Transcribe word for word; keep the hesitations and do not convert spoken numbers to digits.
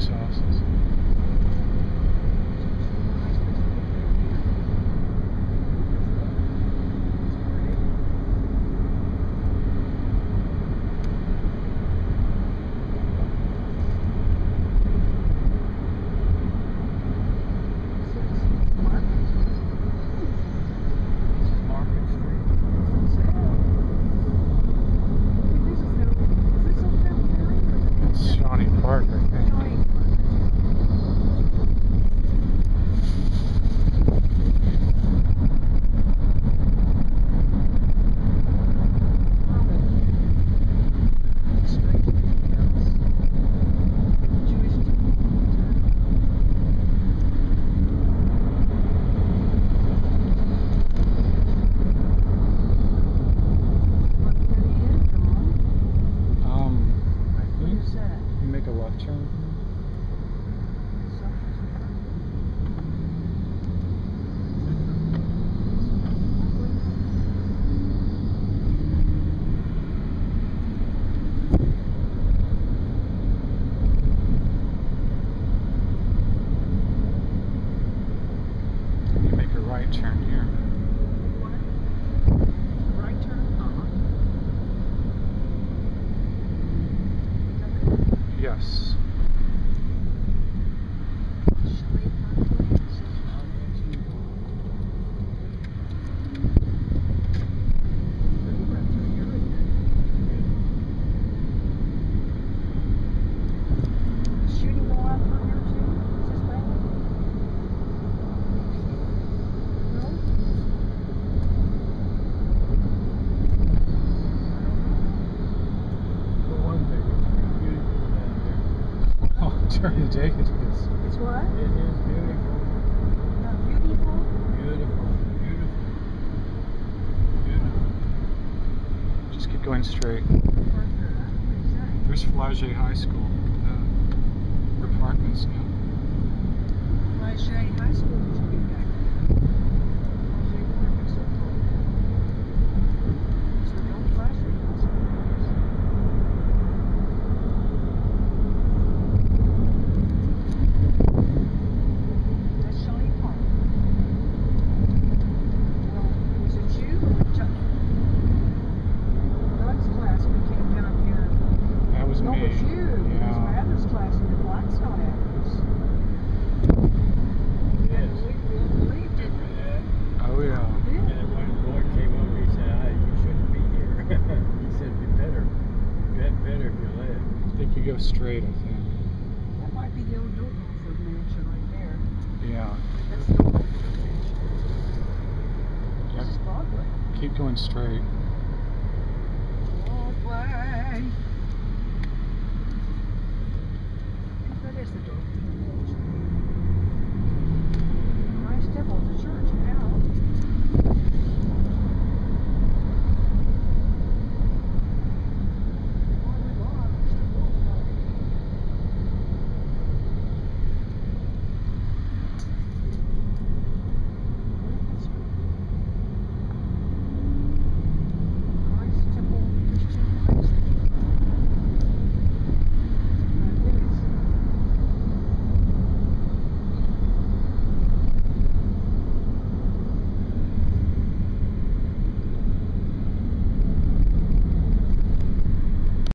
these houses. Park, I think. Um, I think you make a left turn. You make a right turn here. Right turn? Uh-huh. Yes. During the day, it is. It's what? It is beautiful. Not beautiful? Beautiful. Beautiful. Beautiful. Just keep going straight. There's Flagey High School. Uh, apartments now. Flagey High School used to be back there. Flagey Park is so called. It's the old Flagey High School. That's Shawnee Park. Well, was it you or Chuck? Doug's class we came down here. That was No, me. it was you. It was Yeah. Mather's class in the Blackstone Adams. Yes. We really believed it. Remember that? Oh yeah. And then one boy came over, he said, ah, you shouldn't be here. He said, be better. Be better if you live. I think you go straight, I think. That might be the old Doverford mansion right there. Yeah. That's the old Doverford mansion. Yep. This is Broadway. Keep going straight. Broadway. I think that is the Doverford.